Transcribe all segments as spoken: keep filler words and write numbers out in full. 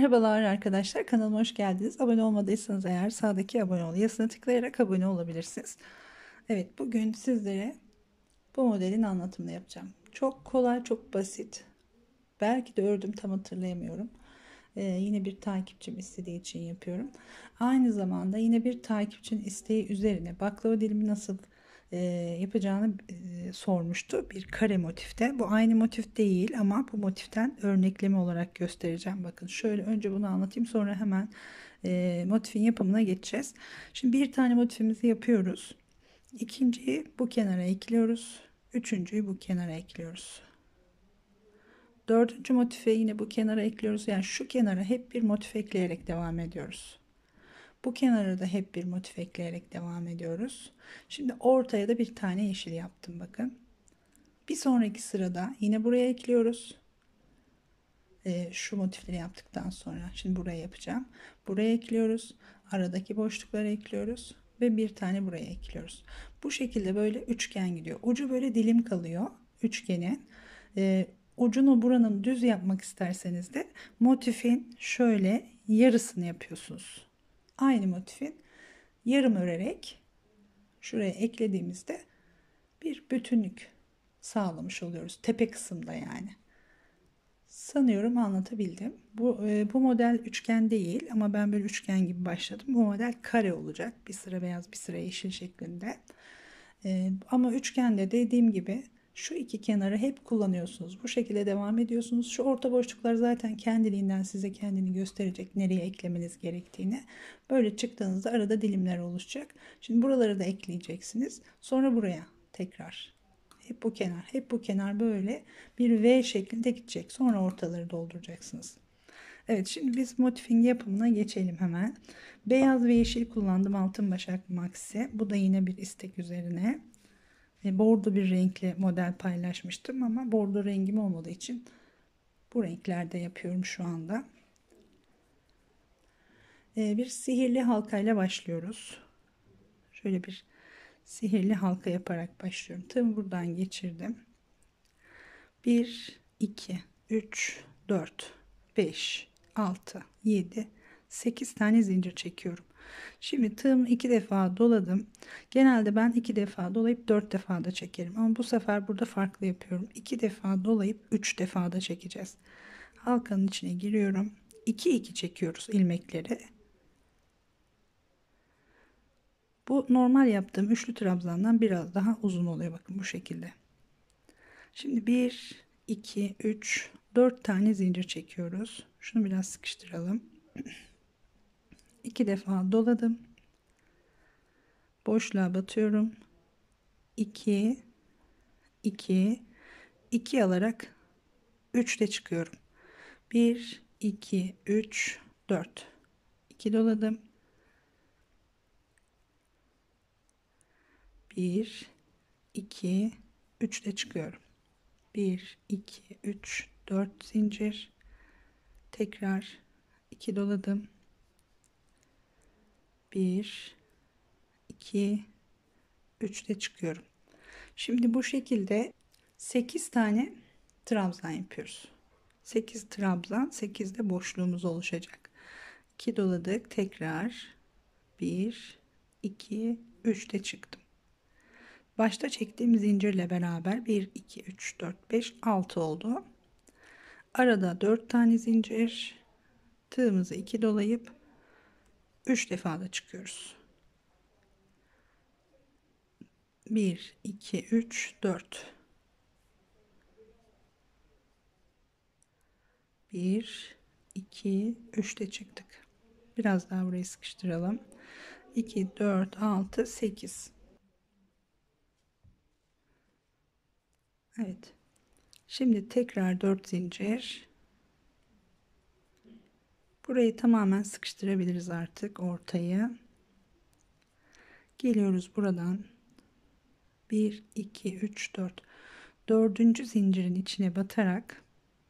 Merhabalar arkadaşlar, kanalıma hoş geldiniz. Abone olmadıysanız eğer sağdaki abone ol yazısına tıklayarak abone olabilirsiniz. Evet, bugün sizlere bu modelin anlatımını yapacağım. Çok kolay, çok basit. Belki de ördüm, tam hatırlayamıyorum. Ee, yine bir takipçim istediği için yapıyorum. Aynı zamanda yine bir takipçinin isteği üzerine baklava dilimi nasıl e, yapacağını e, sormuştu. Bir kare motifte. Bu aynı motif değil ama bu motiften örnekleme olarak göstereceğim. Bakın şöyle önce bunu anlatayım, sonra hemen e, motifin yapımına geçeceğiz. Şimdi bir tane motifimizi yapıyoruz. İkinciyi bu kenara ekliyoruz. Üçüncüyü bu kenara ekliyoruz. Dördüncü motife yine bu kenara ekliyoruz. Yani şu kenara hep bir motif ekleyerek devam ediyoruz. Bu kenara da hep bir motif ekleyerek devam ediyoruz. Şimdi ortaya da bir tane yeşil yaptım, bakın. Bir sonraki sırada yine buraya ekliyoruz. Ee, şu motifleri yaptıktan sonra şimdi buraya yapacağım. Buraya ekliyoruz. Aradaki boşlukları ekliyoruz. Ve bir tane buraya ekliyoruz. Bu şekilde böyle üçgen gidiyor. Ucu böyle dilim kalıyor üçgenin. Ee, ucunu buranın düz yapmak isterseniz de motifin şöyle yarısını yapıyorsunuz. Aynı motifin yarım örerek şuraya eklediğimizde bir bütünlük sağlamış oluyoruz. Tepe kısımda yani. Sanıyorum anlatabildim. Bu, e, bu model üçgen değil ama ben böyle üçgen gibi başladım. Bu model kare olacak. Bir sıra beyaz, bir sıra yeşil şeklinde. E, ama üçgende dediğim gibi şu iki kenarı hep kullanıyorsunuz. Bu şekilde devam ediyorsunuz. Şu orta boşluklar zaten kendiliğinden size kendini gösterecek, nereye eklemeniz gerektiğini. Böyle çıktığınızda arada dilimler oluşacak. Şimdi buraları da ekleyeceksiniz. Sonra buraya tekrar. Hep bu kenar, hep bu kenar böyle bir V şeklinde gidecek. Sonra ortaları dolduracaksınız. Evet, şimdi biz motifin yapımına geçelim hemen. Beyaz ve yeşil kullandım, altın başak maxi. Bu da yine bir istek üzerine. E, bordo bir renkli model paylaşmıştım ama bordo rengim olmadığı için bu renklerde yapıyorum şu anda. E, bir sihirli halkayla başlıyoruz. Şöyle bir sihirli halka yaparak başlıyorum. Tığımı buradan geçirdim. bir, iki, üç, dört, beş, altı, yedi, sekiz tane zincir çekiyorum. Şimdi tığımı iki defa doladım. Genelde ben iki defa dolayıp dört defa da çekerim. Ama bu sefer burada farklı yapıyorum. iki defa dolayıp üç defa da çekeceğiz. Halkanın içine giriyorum. iki iki çekiyoruz ilmekleri. Bu normal yaptığım üçlü trabzandan biraz daha uzun oluyor. Bakın bu şekilde. Şimdi bir, iki, üç, dört tane zincir çekiyoruz. Şunu biraz sıkıştıralım. iki defa doladım. Boşluğa batıyorum. iki, iki, iki alarak üçle çıkıyorum. bir, iki, üç, dört. iki doladım. bir, iki, üçle çıkıyorum. bir, iki, üç, dört zincir. Tekrar iki doladım. bir, iki, üçle çıkıyorum. Şimdi bu şekilde sekiz tane trabzan yapıyoruz. sekiz trabzan, sekiz de boşluğumuz oluşacak. iki doladık, tekrar bir, iki, üç de çıktım. Başta çektiğim zincirle beraber bir, iki, üç, dört, beş, altı oldu. Arada dört tane zincir, tığımızı iki dolayıp üç defa da çıkıyoruz. bir, iki, üç, dört. bir, iki, üç de çıktık. Biraz daha burayı sıkıştıralım. iki, dört, altı, sekiz. Evet. Şimdi tekrar dört zincir. Burayı tamamen sıkıştırabiliriz artık, ortayı. Geliyoruz buradan. bir, iki, üç, dört. Dördüncü zincirin içine batarak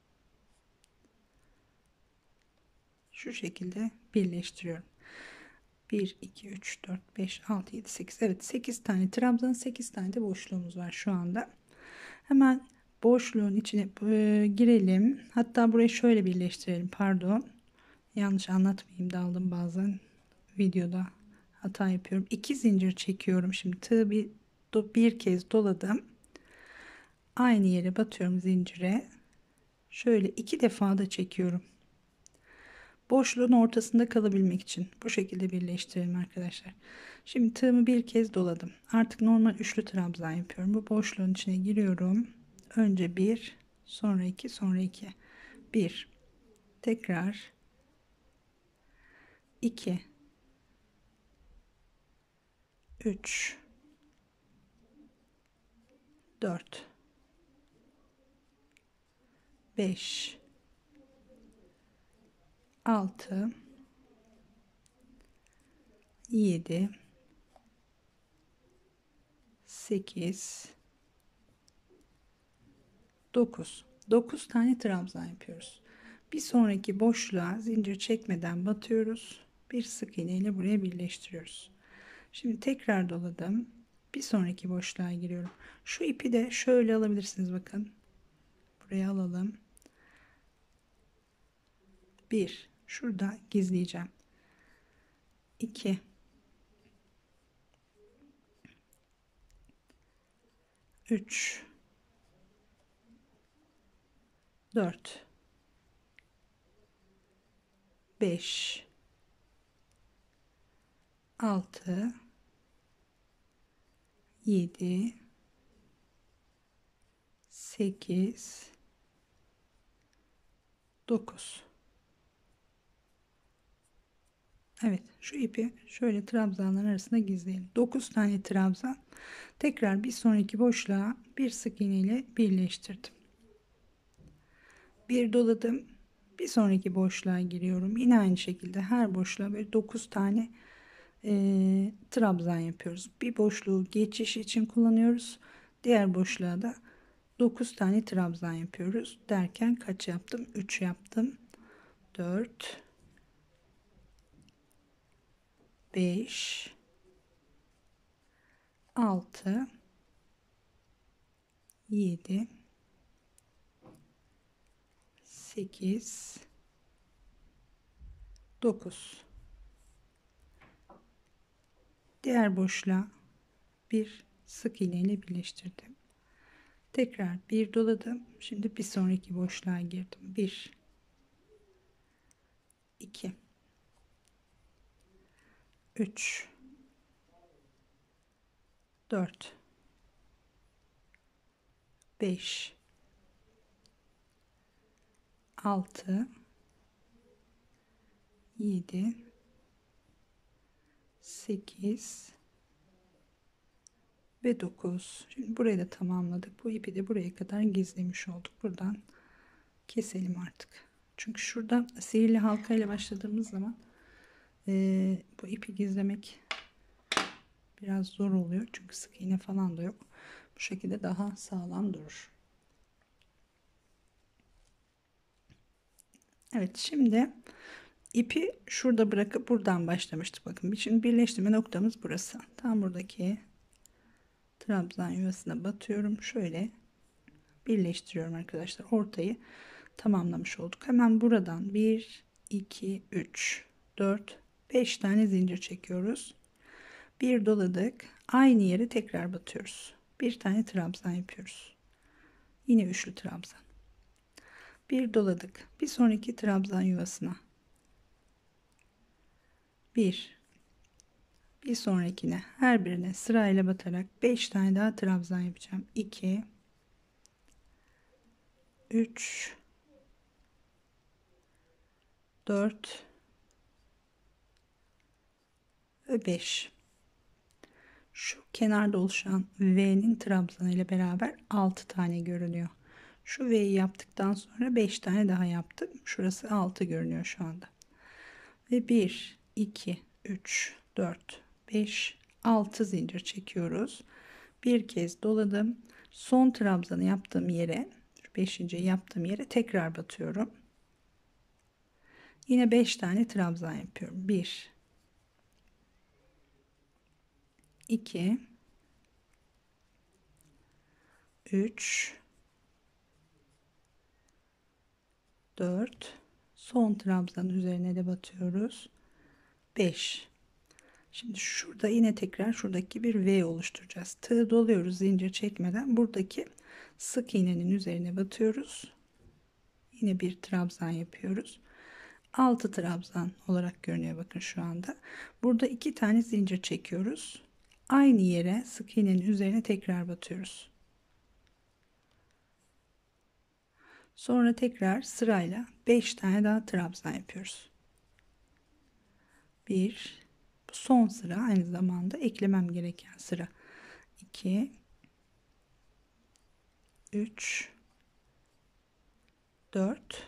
şu şekilde birleştiriyorum. bir, iki, üç, dört, beş, altı, yedi, sekiz. Evet, sekiz tane trabzan, sekiz tane de boşluğumuz var şu anda. Hemen boşluğun içine e, girelim. Hatta burayı şöyle birleştirelim. Pardon. Yanlış anlatmayayım, daldım bazen videoda hata yapıyorum. iki zincir çekiyorum. Şimdi tığı bir, bir kez doladım. Aynı yere batıyorum zincire. Şöyle iki defa da çekiyorum. Boşluğun ortasında kalabilmek için bu şekilde birleştirelim arkadaşlar. Şimdi tığımı bir kez doladım. Artık normal üçlü trabzan yapıyorum. Bu boşluğun içine giriyorum. Önce bir, sonra iki, sonra iki. bir, tekrar iki, üç, dört, beş, altı, yedi, sekiz, dokuz. dokuz tane trabzan yapıyoruz. Bir sonraki boşluğa zincir çekmeden batıyoruz. Bir sık iğne ile buraya birleştiriyoruz. Şimdi tekrar doladım. Bir sonraki boşluğa giriyorum. Şu ipi de şöyle alabilirsiniz, bakın. Buraya alalım. bir, şurada gizleyeceğim. iki, üç, dört, beş, altı, yedi, sekiz, dokuz. Evet, şu ipi şöyle trabzanların arasında gizleyelim. dokuz tane trabzan. Tekrar bir sonraki boşluğa bir sık iğne ile birleştirdim. Bir doladım. Bir sonraki boşluğa giriyorum. Yine aynı şekilde her boşluğa böyle dokuz tane e, trabzan yapıyoruz. Bir boşluğu geçiş için kullanıyoruz. Diğer boşluğa da dokuz tane trabzan yapıyoruz. Derken kaç yaptım? üç yaptım. dört, beş, altı, yedi, sekiz, dokuz. Diğer boşluğa bir sık iğne ile birleştirdim. Tekrar bir doladım. Şimdi bir sonraki boşluğa girdim. bir, iki, üç, dört, beş, altı, yedi, sekiz ve dokuz. Şimdi burayı da tamamladık. Bu ipi de buraya kadar gizlemiş olduk. Buradan keselim artık. Çünkü şurada sihirli halka ile başladığımız zaman e, bu ipi gizlemek biraz zor oluyor. Çünkü sık iğne falan da yok. Bu şekilde daha sağlam durur. Evet, şimdi ipi şurada bırakıp buradan başlamıştık. Bakın, şimdi birleştirme noktamız burası. Tam buradaki trabzan yuvasına batıyorum. Şöyle birleştiriyorum arkadaşlar. Ortayı tamamlamış olduk. Hemen buradan bir, iki, üç, dört, beş tane zincir çekiyoruz. Bir doladık. Aynı yere tekrar batıyoruz. Bir tane trabzan yapıyoruz. Yine üçlü trabzan. Bir doladık. Bir sonraki trabzan yuvasına. Bir. Bir sonrakine, her birine sırayla batarak beş tane daha trabzan yapacağım. iki, üç, dört ve beş. Şu kenarda oluşan V'nin trabzanı ile beraber altı tane görünüyor. Şu V'yi yaptıktan sonra beş tane daha yaptım. Şurası altı görünüyor şu anda. Ve bir, iki, üç, dört, beş, altı zincir çekiyoruz. Bir kez doladım. Son trabzanı yaptığım yere, beşinci yaptığım yere tekrar batıyorum. Yine beş tane trabzan yapıyorum. bir, iki, üç, dört, Son trabzanın üzerine de batıyoruz. beş. Şimdi şurada yine tekrar şuradaki bir V oluşturacağız. Tığ doluyoruz zincir çekmeden. Buradaki sık iğnenin üzerine batıyoruz. Yine bir trabzan yapıyoruz. altı trabzan olarak görünüyor bakın şu anda. Burada iki tane zincir çekiyoruz. Aynı yere sık iğnenin üzerine tekrar batıyoruz. Sonra tekrar sırayla beş tane daha trabzan yapıyoruz. bir, bu son sıra, aynı zamanda eklemem gereken sıra. iki, üç, dört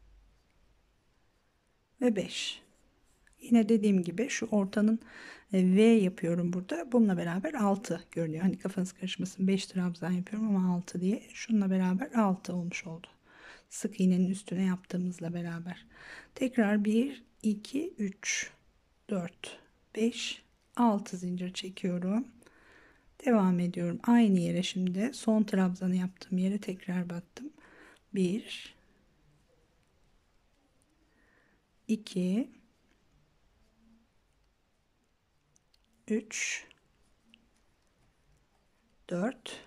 ve beş. Yine dediğim gibi şu ortanın V yapıyorum burada. Bununla beraber altı görünüyor. Hani kafanız karışmasın. beş trabzan yapıyorum ama altı diye. Şununla beraber altı olmuş oldu. Sık iğnenin üstüne yaptığımızla beraber. Tekrar bir, iki, üç, dört, beş, altı zincir çekiyorum. Devam ediyorum. Aynı yere şimdi son trabzanı yaptığım yere tekrar battım. bir, iki, üç, dört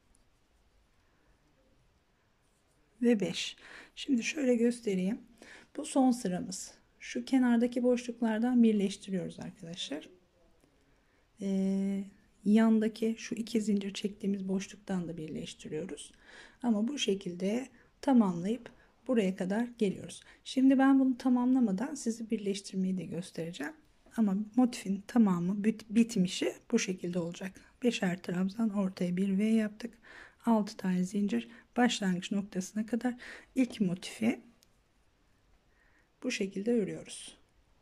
ve beş. Şimdi şöyle göstereyim. Bu son sıramız. Şu kenardaki boşluklardan birleştiriyoruz arkadaşlar. Ee, yandaki şu iki zincir çektiğimiz boşluktan da birleştiriyoruz. Ama bu şekilde tamamlayıp buraya kadar geliyoruz. Şimdi ben bunu tamamlamadan sizi birleştirmeyi de göstereceğim. Ama motifin tamamı bit bitmişi bu şekilde olacak. Beşer trabzan, ortaya bir V yaptık. altı tane zincir, başlangıç noktasına kadar ilk motifi bu şekilde örüyoruz.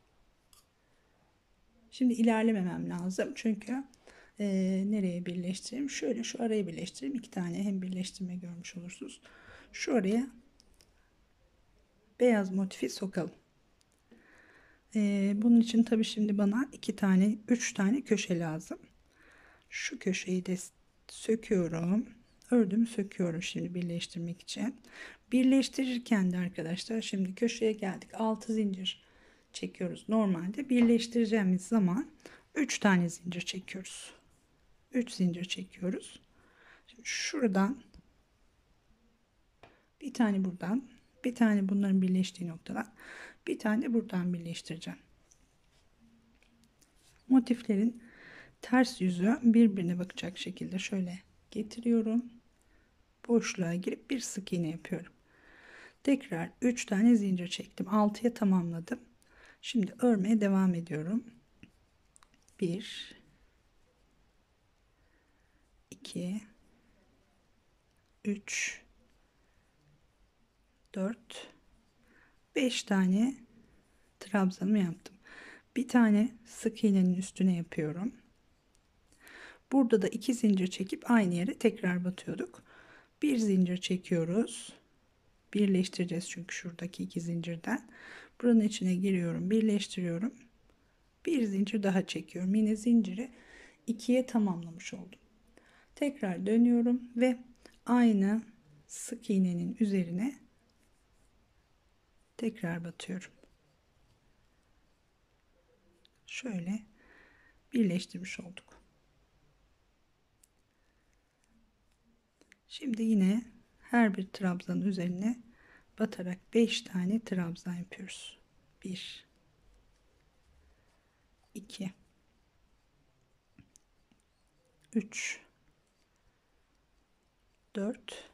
Şimdi ilerlememem lazım çünkü e, nereye birleştireyim? Şöyle şu araya birleştireyim. İki tane hem birleştirme görmüş olursunuz. Şu araya beyaz motifi sokalım. E, bunun için tabii şimdi bana iki tane, üç tane köşe lazım. Şu köşeyi de söküyorum. Ördüm, söküyorum şimdi birleştirmek için. Birleştirirken de arkadaşlar şimdi köşeye geldik. altı zincir çekiyoruz. Normalde birleştireceğimiz zaman üç tane zincir çekiyoruz. üç zincir çekiyoruz. Şimdi şuradan bir tane buradan, bir tane bunların birleştiği noktadan, bir tane buradan birleştireceğim. Motiflerin ters yüzü birbirine bakacak şekilde şöyle getiriyorum. Boşluğa girip bir sık iğne yapıyorum. Tekrar üç tane zincir çektim. altıya tamamladım. Şimdi örmeye devam ediyorum. bir, iki, üç, dört, beş tane trabzanımı yaptım. Bir tane sık iğnenin üstüne yapıyorum. Burada da iki zincir çekip aynı yere tekrar batıyorduk. Bir zincir çekiyoruz. Birleştireceğiz çünkü şuradaki iki zincirden. Buranın içine giriyorum, birleştiriyorum. Bir zincir daha çekiyorum. Yine zinciri ikiye tamamlamış oldum. Tekrar dönüyorum ve aynı sık iğnenin üzerine tekrar batıyorum. Şöyle birleştirmiş olduk. Şimdi yine her bir trabzanın üzerine batarak beş tane trabzan yapıyoruz. bir, iki, üç, dört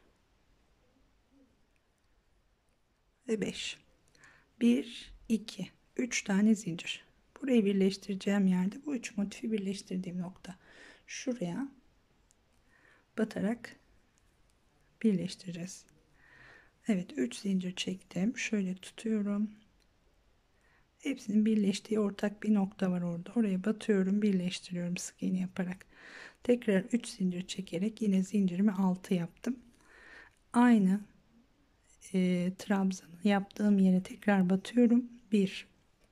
ve beş. bir, iki, üç tane zincir. Burayı birleştireceğim yerde bu üç motifi birleştirdiğim nokta. Şuraya batarak birleştireceğiz. Evet, üç zincir çektim. Şöyle tutuyorum. Hepsinin birleştiği ortak bir nokta var orada. Oraya batıyorum, birleştiriyorum sık iğne yaparak. Tekrar üç zincir çekerek yine zincirimi altı yaptım. Aynı e, trabzanı yaptığım yere tekrar batıyorum. bir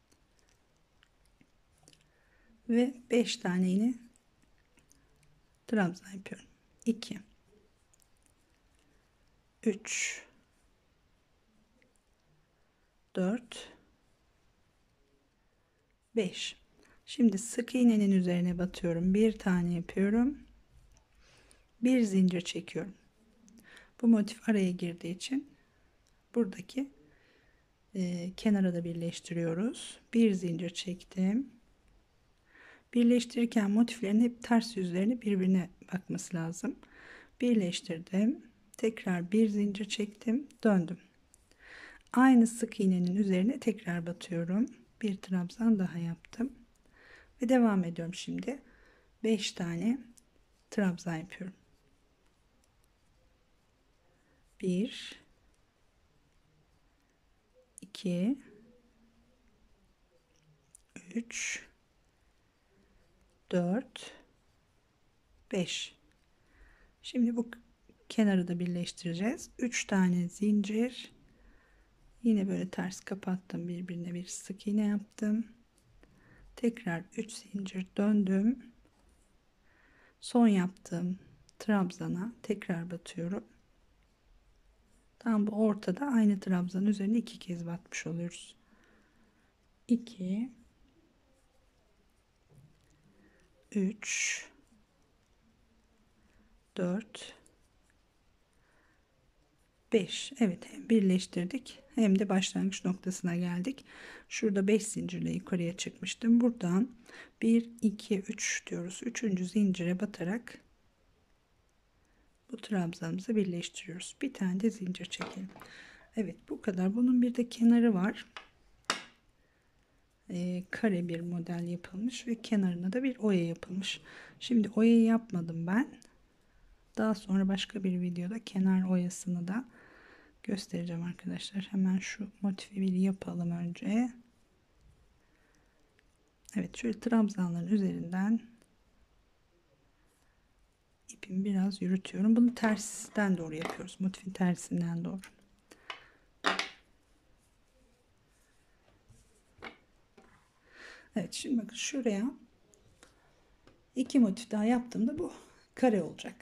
ve beş tane yine trabzan yapıyorum. iki, üç, dört, beş. Şimdi sık iğnenin üzerine batıyorum. Bir tane yapıyorum. Bir zincir çekiyorum. Bu motif araya girdiği için buradaki e, kenara da birleştiriyoruz. Bir zincir çektim. Birleştirirken motiflerin hep ters yüzlerini birbirine bakması lazım. Birleştirdim. Tekrar bir zincir çektim. Döndüm. Aynı sık iğnenin üzerine tekrar batıyorum. Bir trabzan daha yaptım. Ve devam ediyorum şimdi. beş tane trabzan yapıyorum. bir, iki, üç, dört, beş. Şimdi bu kenarı da birleştireceğiz. üç tane zincir. Yine böyle ters kapattım. Birbirine bir sık iğne yaptım. Tekrar üç zincir döndüm. Son yaptığım trabzana tekrar batıyorum. Tam bu ortada aynı trabzanın üzerine iki kez batmış oluyoruz. iki, üç, dört, beş. Evet, hem birleştirdik hem de başlangıç noktasına geldik. Şurada beş zincirle yukarıya çıkmıştım. Buradan bir, iki, üç diyoruz. üçüncü zincire batarak bu trabzanımızı birleştiriyoruz. Bir tane de zincir çekelim. Evet, bu kadar. Bunun bir de kenarı var. Ee, kare bir model yapılmış ve kenarına da bir oya yapılmış. Şimdi oyayı yapmadım ben. Daha sonra başka bir videoda kenar oyasını da göstereceğim arkadaşlar. Hemen şu motifi bir yapalım önce. Evet, şöyle trabzanların üzerinden ipimi biraz yürütüyorum. Bunu tersten doğru yapıyoruz. Motifin tersinden doğru. Evet, şimdi bakın şuraya iki motif daha yaptığımda bu kare olacak.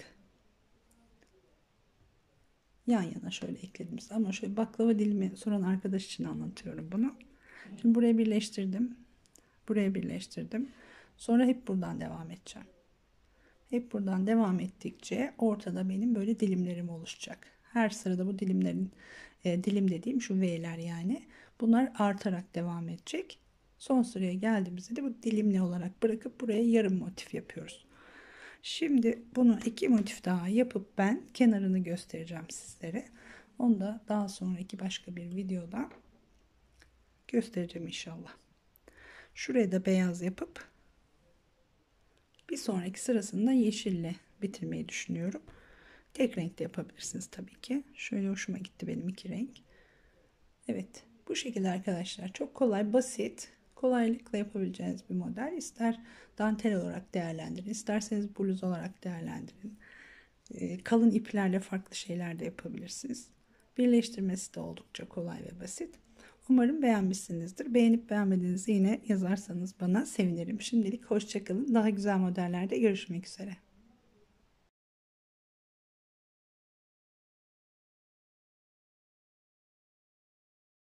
Yan yana şöyle ekledim. Ama şöyle baklava dilimi soran arkadaş için anlatıyorum bunu. Şimdi buraya birleştirdim. Buraya birleştirdim. Sonra hep buradan devam edeceğim. Hep buradan devam ettikçe ortada benim böyle dilimlerim oluşacak. Her sırada bu dilimlerin e, dilim dediğim şu V'ler yani. Bunlar artarak devam edecek. Son sıraya geldiğimizde de bu dilimli olarak bırakıp buraya yarım motif yapıyoruz. Şimdi bunu iki motif daha yapıp ben kenarını göstereceğim sizlere. Onu da daha sonraki başka bir videoda göstereceğim inşallah. Şuraya da beyaz yapıp bir sonraki sırasında yeşille bitirmeyi düşünüyorum. Tek renkte yapabilirsiniz tabii ki. Şöyle hoşuma gitti benim iki renk. Evet, bu şekilde arkadaşlar. Çok kolay, basit, kolaylıkla yapabileceğiniz bir model. İster dantel olarak değerlendirin, isterseniz bluz olarak değerlendirin. Kalın iplerle farklı şeyler de yapabilirsiniz. Birleştirmesi de oldukça kolay ve basit. Umarım beğenmişsinizdir. Beğenip beğenmediğinizi yine yazarsanız bana sevinirim. Şimdilik hoşça kalın. Daha güzel modellerde görüşmek üzere.